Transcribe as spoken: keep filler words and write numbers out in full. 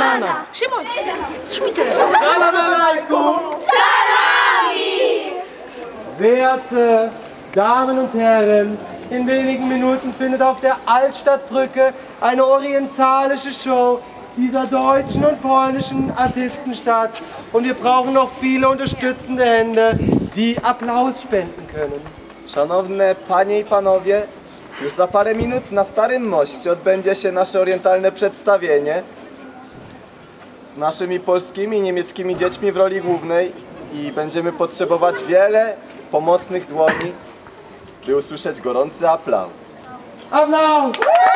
Banana. Szymon, Schmidt. Salam alaikum! Werte Damen und Herren, in wenigen Minuten findet auf der Altstadtbrücke eine orientalische Show dieser deutschen und polnischen Artisten statt. Und wir brauchen noch viele unterstützende Hände, die Applaus spenden können. Szanowne panie i panowie, już za parę minut na Starym Moście odbędzie się nasze orientalne przedstawienie z naszymi polskimi i niemieckimi dziećmi w roli głównej i będziemy potrzebować wiele pomocnych dłoni, by usłyszeć gorący aplauz. Applaus!